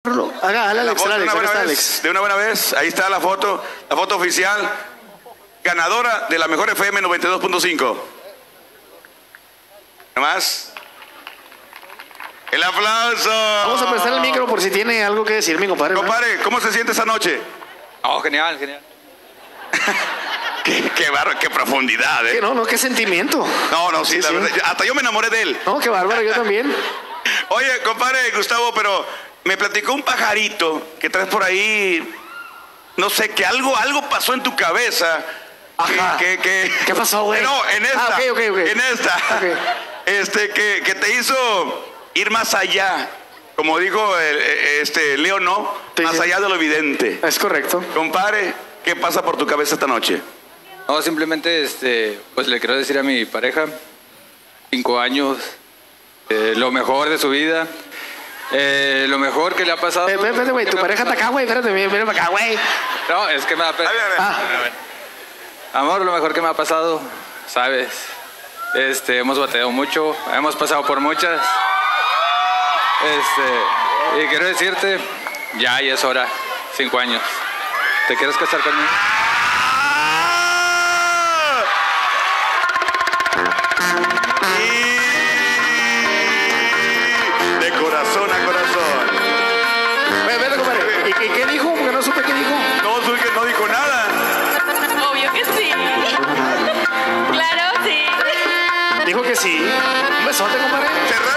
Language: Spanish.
Haga Alex, de una buena vez, ahí está la foto oficial, ganadora de la mejor FM 92.5. ¿Nada más? El aplauso. Vamos a prestar el micro por si tiene algo que decir, mi compadre. Compadre, ¿cómo se siente esa noche? Oh, genial, genial. qué profundidad, ¿eh? No, qué sentimiento. No, sí, la verdad, hasta yo me enamoré de él. No, qué bárbaro, yo también. Oye, compadre Gustavo, pero me platicó un pajarito que traes por ahí, no sé, que algo pasó en tu cabeza. Ajá. ¿Qué pasó, güey? No, en esta. Okay. En esta. Okay. Que te hizo ir más allá. Como dijo Leo, ¿no? Sí, más allá de lo evidente. Es correcto. Compadre, ¿qué pasa por tu cabeza esta noche? No, simplemente, pues le quiero decir a mi pareja, 5 años, lo mejor de su vida, lo mejor que le ha pasado. Espérate, güey, tu pareja está acá, güey, espérate, ven para acá, güey. No, es que me da pena. Amor, lo mejor que me ha pasado, sabes, hemos bateado mucho, hemos pasado por muchas, y quiero decirte, ya es hora, 5 años. ¿Te quieres casar conmigo? De corazón a corazón. Vete, compadre. ¿Y qué dijo? Porque no supe qué dijo. No dijo nada. Obvio que sí. Claro, sí. Dijo que sí. Un besote, compadre.